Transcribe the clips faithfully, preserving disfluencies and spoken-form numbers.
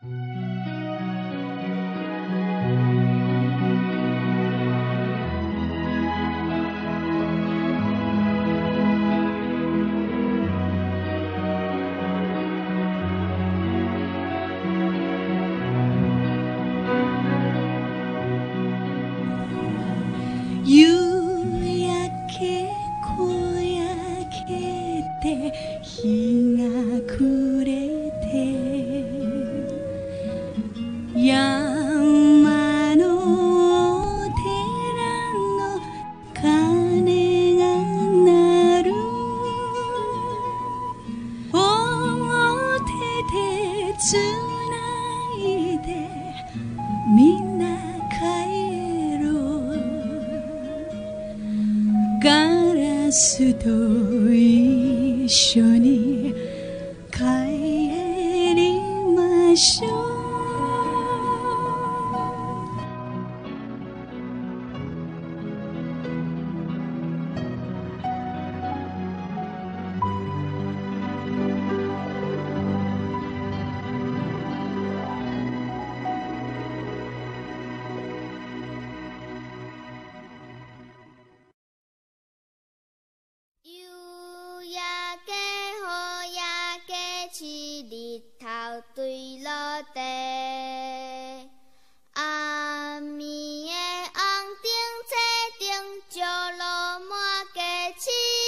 夕焼け小焼けて日が暮れて山のお寺の鐘が鳴る表でつないでみんな帰ろうガラスと一緒に帰りましょう日头对落地，暗暝的红灯车顶石路满街市，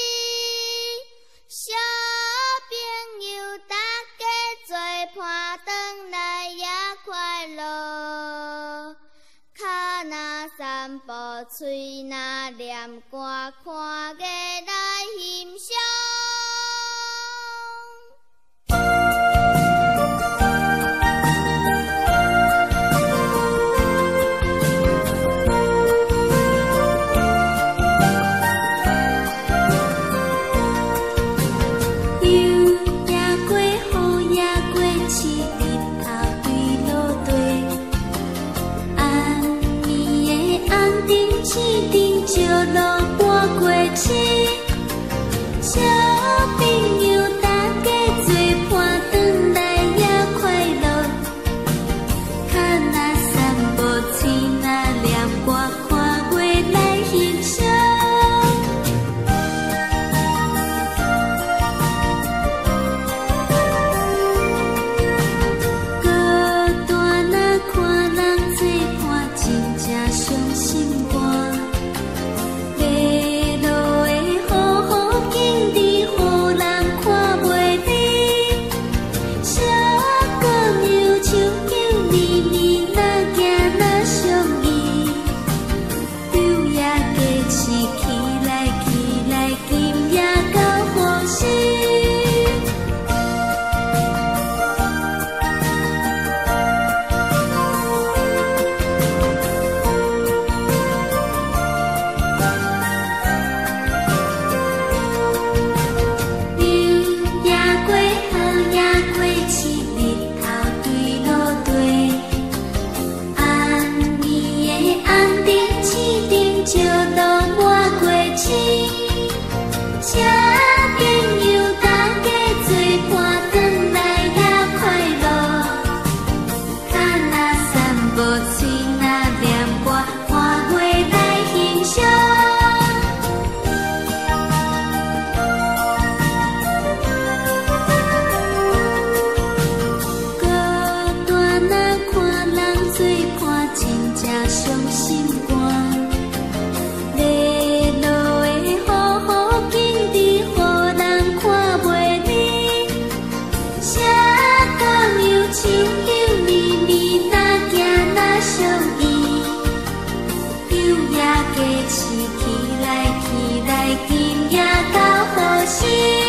小朋友大家做伴转来也快乐，脚若散步，嘴若念歌，看月来欣赏。 起来，起来，今夜到何时？